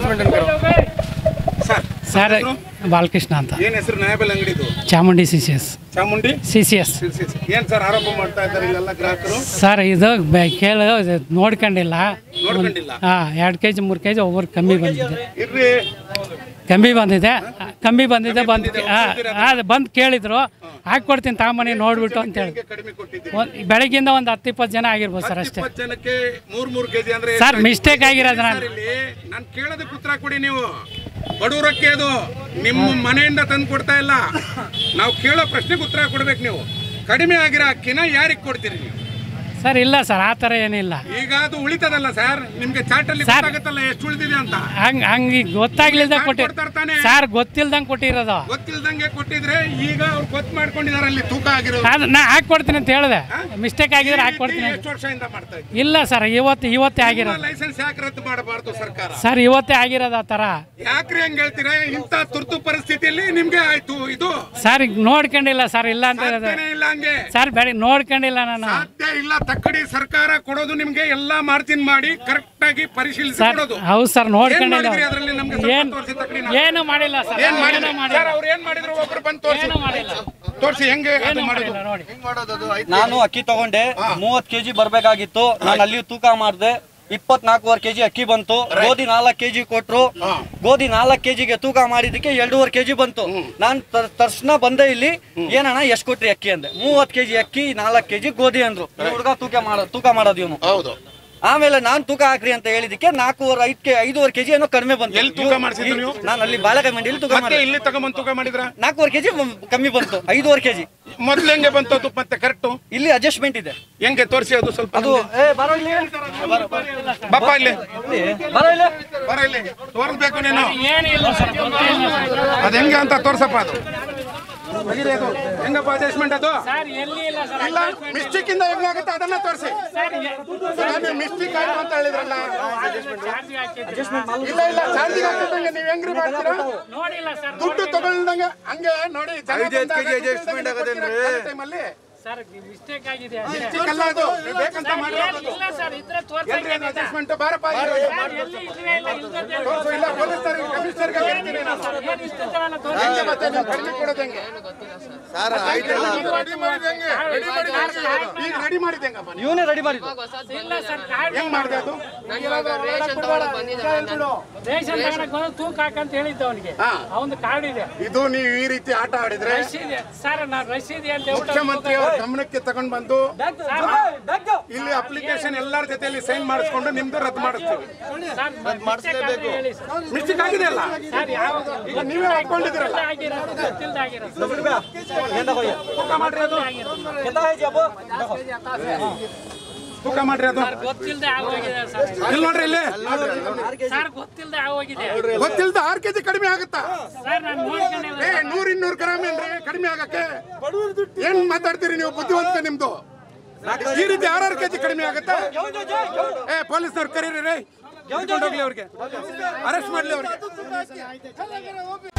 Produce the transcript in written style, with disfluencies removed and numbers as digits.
Sir Balakrishna ಅಂತ. ಏನು ಹೆಸರು ನ್ಯಾಯಬೆಲೆ ಅಂಗಡಿದು? ಚಾಮುಂಡಿ CCS. ಚಾಮುಂಡಿ CCS. ಏನು ಸರ್ ಆರೋಪ ಮಾಡ್ತಾ ಇದ್ದಾರೆ ಇಲ್ಲೆಲ್ಲ ಗ್ರಾಹಕರು? ಸರ್ ಇದು ಕೇಳು ನೋಡ್ಕೊಂಡಿಲ್ಲ. ನೋಡ್ಕೊಂಡಿಲ್ಲ. 2 kg 3 kg ಒಬ್ಬರು ಕಮ್ಮಿ ಬಂದಿದೆ. ಇರ್ರಿ, ಕಮ್ಮಿ ಬಂದಿದೆ ಬಂದು ಕೇಳಿದ್ರು, ಹಾಕ್ಕೊಡ್ತೀನಿ ತಾಮನಿ ನೋಡ್ಬಿಟ್ಟು ಅಂತ ಹೇಳಿ. ಕಡಿಮೆ ಕೊಟ್ಟಿದ್ದೀರಿ. ಬೆಳಗ್ಗಿಂದ ಒಂದು 10-20 ಜನ ಆಗಿರ್ಬೋದು ಸರ್ ಅಷ್ಟೇ. 20 ಜನಕ್ಕೆ 3 kg ಅಂದ್ರೆ ಸರ್ ಮಿಸ್ಟೇಕ್ ಆಗಿರೋದು. ನಾನು ಕೇಳೋದಕ್ಕೆ ಉತ್ತರ ಕೊಡಿ. ನೀವು ಬಡವರಕ್ಕೆ ಅದು ನಿಮ್ಮ ಮನೆಯಿಂದ ತಂದು ಕೊಡ್ತಾ ಇಲ್ಲ. ನಾವು ಕೇಳೋ ಪ್ರಶ್ನೆಗೆ ಉತ್ತರ ಕೊಡ್ಬೇಕು. ನೀವು ಕಡಿಮೆ ಆಗಿರೋ ಅಕ್ಕಿನ ಯಾರಿಗೆ ಕೊಡ್ತೀರಿ ನೀವು? ಸರ್ ಇಲ್ಲ ಸರ್, ಆ ಥರ ಏನಿಲ್ಲ. ಈಗ ಅದು ಉಳಿತದಲ್ಲ ಸರ್, ನಿಮ್ಗೆ ಚಾಟಲ್ಲಿ ಗೊತ್ತಾಗುತ್ತಲ್ಲ ಎಷ್ಟು ಉಳಿದಿದೆ ಅಂತ. ಹಂಗೆ ಗೊತ್ತಾಗ್ಲಿಲ್ದಂಗೆ ಕೊಟ್ಟಿರ್ತಾನೆ ಸರ್, ಗೊತ್ತಿಲ್ದಂಗೆ ಕೊಟ್ಟಿರೋದು. ಗೊತ್ತಿಲ್ದಂಗೆ ಕೊಟ್ಟಿದ್ರೆ ಈಗ ಅವ್ರು ಗೊತ್ತು ಮಾಡ್ಕೊಂಡಿದ್ದಾರೆ ಅಲ್ಲಿ ತೂಕ ಆಗಿರೋದು. ನಾ ಹಾಕ್ಕೊಡ್ತೀನಿ ಅಂತ ಹೇಳಿದೆ, ಮಿಸ್ಟೇಕ್ ಆಗಿದ್ರೆ ಹಾಕ್ಕೊಡ್ತೀನಿ. ಎಷ್ಟು ವರ್ಷದಿಂದ ಮಾಡ್ತಾ ಇದ್ದೀವಿ? ಇಲ್ಲ ಸರ್, ಇವತ್ತೇ ಆಗಿರೋದು. ಲೈಸೆನ್ಸ್ ಯಾಕೆ ರದ್ದು ಮಾಡಬಾರ್ದು ಸರ್ಕಾರ? ಸರ್ ಇವತ್ತೇ ಆಗಿರೋದು ಆ ಥರ. ಯಾಕ್ರಿ ಹಂಗೆ ಹೇಳ್ತೀರಾ? ಇಂಥ ತುರ್ತು ಪರಿಸ್ಥಿತಿಯಲ್ಲಿ ನಿಮ್ಗೆ ಆಯ್ತು ಇದು. ಸರ್ ಈಗ ನೋಡ್ಕೊಂಡಿಲ್ಲ ಸರ್, ಇಲ್ಲ ಅಂತ ಇಲ್ಲ ಹಂಗೆ ಸರ್, ಬೆಳಗ್ಗೆ ನೋಡ್ಕೊಂಡಿಲ್ಲ ನಾನು. ಸಾಧ್ಯ ಇಲ್ಲ. ತಕ್ಕಡಿ ಸರ್ಕಾರ ಕೊಡೋದು ನಿಮ್ಗೆ ಎಲ್ಲಾ ಮಾರ್ಜಿನ್ ಮಾಡಿ ಕರೆಕ್ಟ್ ಆಗಿ ಪರಿಶೀಲಿಸಿ ಕೊಡೋದು. ಹೌದು ಸರ್, ನೋಡ್ಕೊಂಡಿಲ್ಲ. ಏನು ಮಾಡಿಲ್ಲ ಸರ್. ಏನ್ ಮಾಡಿಲ್ಲ ಅವ್ರು? ಏನ್ ಮಾಡಿದ್ರು? ಒಬ್ರು ಬಂದು ತೋರಿಸಿ ಹೆಂಗೆ ನೋಡಿ. ನಾನು ಅಕ್ಕಿ ತಗೊಂಡೆ, 30 kg ಬರ್ಬೇಕಾಗಿತ್ತು. ನಾನು ಅಲ್ಲಿ ತೂಕ ಮಾಡಿದೆ, 24.5 kg ಅಕ್ಕಿ ಬಂತು. ಗೋಧಿ 4 kg ಕೊಟ್ರು. ಗೋಧಿ 4 kgಗೆ ತೂಕ ಮಾಡಿದಕ್ಕೆ 2.5 kg ಬಂತು. ನಾನು ತರ್ಸನ ಬಂದೆ ಇಲ್ಲಿ, ಏನಣ್ಣ ಎಷ್ಟು ಕೊಟ್ರಿ ಅಕ್ಕಿ ಅಂದೆ. 30 kg ಅಕ್ಕಿ 4 kg ಗೋಧಿ ಅಂದ್ರು. ಹುಡುಗ ತೂಕ ಮಾಡೋದು ಇವನು. ಹೌದು. ಆಮೇಲೆ ನಾನ್ ತೂಕ ಹಾಕ್ರಿ ಅಂತ ಹೇಳಿದಕ್ಕೆ 5.5 kg ಏನೋ ಕಡಿಮೆ ಬಂತು. ಎಲ್ಲಿ ತೂಕ ಮಾಡಿಸಿದ್ರು ನೀವು? ನಾನು ಅಲ್ಲಿ ಬಾಳೆಕಾಯಿ ಮಂಡಿಯಲ್ಲಿ ತೂಕ ಮಾಡಿದೆ. ಇಲ್ಲಿ ತಗೊಂಬಂದು ತೂಕ ಮಾಡಿದ್ರ? 4.5 kg ಕಮ್ಮಿ ಬಂತು. 5.5 kg ಮೊದ್ಲು ಹೆಂಗೆ ಬಂತು ಅದು ಮತ್ತೆ ಕರೆಕ್ಟ್? ಇಲ್ಲಿ ಅಡ್ಜಸ್ಟ್ಮೆಂಟ್ ಇದೆ. ಹೆಂಗೆ ತೋರಿಸಿ ಅದು ಸ್ವಲ್ಪ. ಅದು ಬರೋ ಇಲ್ಲಿ, ಬಪ್ಪ ಇಲ್ಲಿ ಬರೋ ಇಲ್ಲಿ, ಬರೋ ಇಲ್ಲಿ ತೋರಿಸ್ಬೇಕು ನೀನು. ಏನಿಲ್ಲ ಸರ್, ಅದ್ ಹೆಂಗೆ ಅಂತ ತೋರ್ಸಪ್ಪ. ಅದು ಹೆಂಗಪ್ಪ ಅಡ್ಜಸ್ಟ್ಮೆಂಟ್? ಅದು ಇಲ್ಲ, ಮಿಸ್ಟೇಕ್ ಇಂದ ಹೆಂಗಾಗುತ್ತೆ ಅದನ್ನ ತೋರಿಸಿ. ಮಿಸ್ಟೇಕ್ ಆಯ್ತು ಅಂತ ಹೇಳಿದ್ರಲ್ಲ. ಇಲ್ಲ ಚಾರ್ಜಿಗೆ ಹಾಕಿದಂಗೆ ನೀವ್ ಹೆಂಗ್ರಿ ಮಾಡ್ತೀರಾ? ದುಡ್ಡು ತಗೊಳ್ದಂಗೆ ಹಂಗೆ ನೋಡಿ. ಅಡ್ಜಸ್ಟ್ಮೆಂಟ್ ಆಗೋದೇನ್ರಿ? ಸರ್ ಮಿಸ್ಟೇಕ್ ಆಗಿದೆ. ಮಿಸ್ಟೇಕ್ ಅಲ್ಲ ಅದು, ನೀವು ಬೇಕಂತ ಮಾಡಿರೋದು. ಅಡ್ಜಸ್ಟ್ಮೆಂಟ್ ಬಾರಪ್ಪ. ತೋರ್ಸು. ಇಲ್ಲ ಪೊಲೀಸರಿಗೆ ಕಮಿಷನರ್ಗೆ ಹೇಳ್ತೀನಿ ನಾನು. ಹೆಂಗೆ ಮತ್ತೆ ನೀವು ಕಡಿಮೆ ಕೊಡೋದು ಹೆಂಗೆ? ರೆಡಿ ಮಾಡಿದ ಹೆಂಗೆ? ಈಗ ರೆಡಿ ಮಾಡಿದ ಹೆಂಗಪ್ಪ? ಇವನೇ ರೆಡಿ ಮಾಡಿದ್ದು. ಹೆಂಗ್ ಮಾಡಿದೆ ಅದು? ರೇಷನ್ ತಗೊಳಕ್ ತೂಕ ಹಾಕಂತ ಹೇಳಿದ್ದ ಅವನಿಗೆ. ಅವನು ಕಾರ್ಡ್ ಇದೆ. ಇದು ನೀವು ಈ ರೀತಿ ಆಟ ಆಡಿದ್ರೆ ಸರ್, ನಾನು ರಸೀದಿ ಅಂತ ಮುಖ್ಯಮಂತ್ರಿ ಅವರ ಗಮನಕ್ಕೆ ತಗೊಂಡ್ ಬಂದು ಇಲ್ಲಿ ಅಪ್ಲಿಕೇಶನ್ ಎಲ್ಲರ ಜೊತೆಯಲ್ಲಿ ಸೈನ್ ಮಾಡಿಸ್ಕೊಂಡು ನಿಮ್ದು ರದ್ದು ಮಾಡಿಸ್ತೀವಿ. ಮಿಸ್ಟೇಕ್ ಆಗಿದೆ ಅಲ್ಲ, ನೀವೇ ಹಾಕೊಂಡಿದ್ದೀರಲ್ಲ. ತೂಕ ಮಾಡ್ರಿ ಅದು. ತೂಕ ಮಾಡ್ರಿ ಅದು. ಗೊತ್ತಿಲ್ಲದೆ ಆಗೋಗಿದೆ ಸರ್. ಇಲ್ಲಿ ನೋಡ್ರಿ, ಇಲ್ಲಿ ಸರ್ ಗೊತ್ತಿಲ್ಲದೆ ಆಗೋಗಿದೆ. ಗೊತ್ತಿಲ್ಲದ 6 kg ಕಡಿಮೆ ಆಗುತ್ತಾ? ಸರ್ ನಾನು ನೋಡ್ಕೊಂಡಿಲ್ಲ. 100-200 ಗ್ರಾಮ್ ಏನ್ರಿ ಕಡಿಮೆ ಆಗಕ್ಕೆ? ಏನ್ ಮಾತಾಡ್ತೀರಿ ನೀವು? ಬುದ್ಧಿವಂತ ನಿಮ್ದು. ಈ ರೀತಿ 6 kg ಕಡಿಮೆ ಆಗುತ್ತಾ? ಪೊಲೀಸ್ನವ್ರು ಕರೀರಿ, ಹೋಗ್ಲಿ ಅವ್ರಿಗೆ, ಅರೆಸ್ಟ್ ಮಾಡ್ಲಿ ಅವ್ರಿಗೆ.